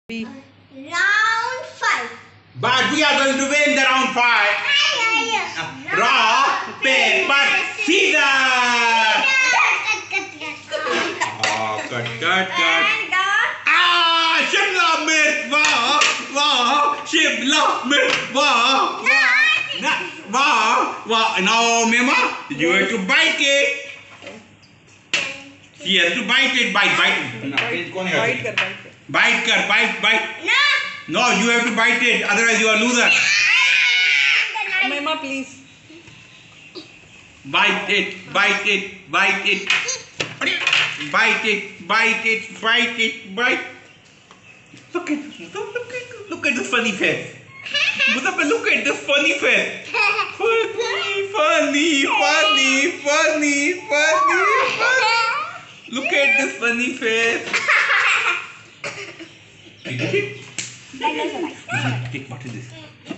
Round 5. But we are going to win the round 5. Rock, paper, scissors. Oh, cut. Ah, Shimla Mirch, wow. Shimla Mirch, wow. Wow. Now, Mima, you have to bite it. She has to bite it. Bite. No, you have to bite it. Otherwise, you are loser. Mima, please. Bite it. Look at the funny face. Muzaffar, look at the funny face. Funny. Look at the funny face. Take what is this?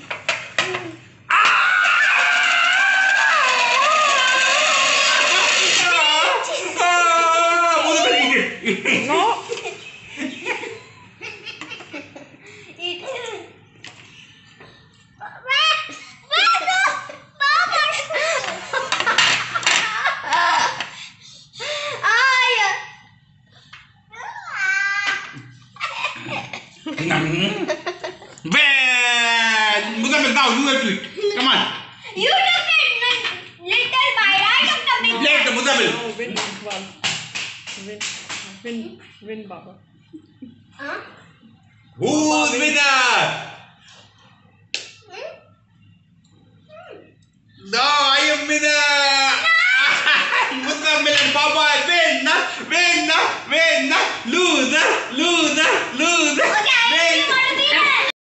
No. Muzaffar, now you have to eat. Come on. You took a little bite. I took a big Let the Muzaffar. No, win, Baba. Huh? Who's winner? No, I am winner. Muzaffar and Baba win. Loser.